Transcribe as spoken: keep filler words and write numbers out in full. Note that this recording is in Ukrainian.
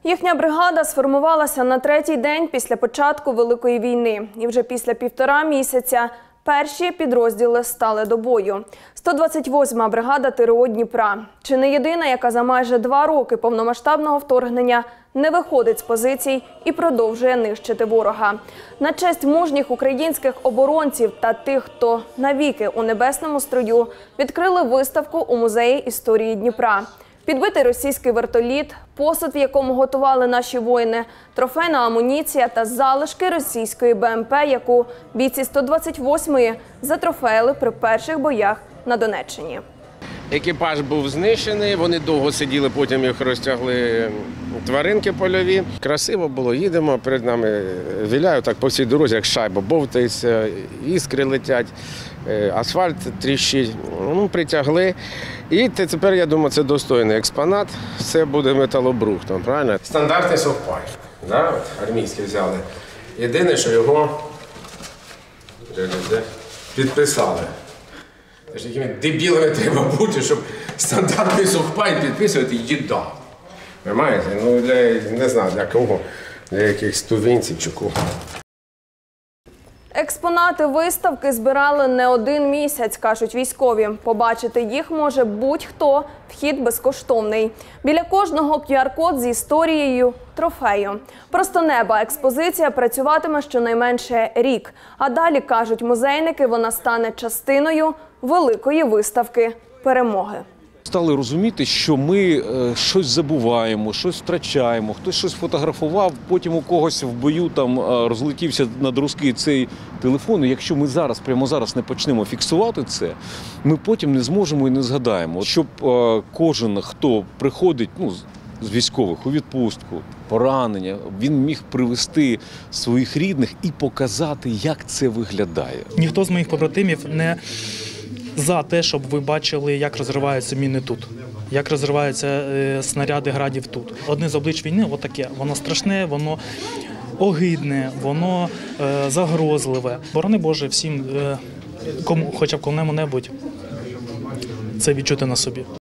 Їхня бригада сформувалася на третій день після початку Великої війни. І вже після півтора місяця перші підрозділи стали до бою. сто двадцять восьма бригада ТРО Дніпра. Чи не єдина, яка за майже два роки повномасштабного вторгнення не виходить з позицій і продовжує нищити ворога. На честь мужніх українських оборонців та тих, хто навіки у небесному строю, відкрили виставку у Музеї історії Дніпра. Підбитий російський вертоліт, посуд, в якому готували наші воїни, трофейна амуніція та залишки російської БМП, яку бійці сто двадцять восьмої затрофеїли при перших боях на Донеччині. Екіпаж був знищений, вони довго сиділи, потім їх розтягли тваринки польові. Красиво було, їдемо, перед нами віляють так по всій дорозі, як шайба, бовтається, іскри летять, асфальт тріщить. Ну, притягли. І тепер, я думаю, це достойний експонат, це буде металобрухтом, правильно? Стандартний сухпай, да? Армійський взяли. Єдине, що його підписали. Тож якими дебілами треба бути, щоб стандартний сухпай підписувати їда. Понимаєте? Ну, для, не знаю, для кого, для якихось тувинців чи кого. Експонати виставки збирали не один місяць, кажуть військові. Побачити їх може будь-хто, вхід безкоштовний. Біля кожного кю ар код з історією, трофею. Просто неба експозиція працюватиме щонайменше рік. А далі, кажуть музейники, вона стане частиною великої виставки перемоги. Стали розуміти, що ми щось забуваємо, щось втрачаємо, хтось щось фотографував, потім у когось в бою там розлетівся на друзки цей телефон. І якщо ми зараз, прямо зараз не почнемо фіксувати це, ми потім не зможемо і не згадаємо. Щоб кожен, хто приходить, ну, з військових у відпустку, поранення, він міг привезти своїх рідних і показати, як це виглядає. Ніхто з моїх побратимів не за те, щоб ви бачили, як розриваються міни тут, як розриваються е, снаряди градів тут. Одне з облич війни – отаке. Воно страшне, воно огидне, воно е, загрозливе. Борони Боже всім, е, кому, хоча б кому-небудь, це відчути на собі.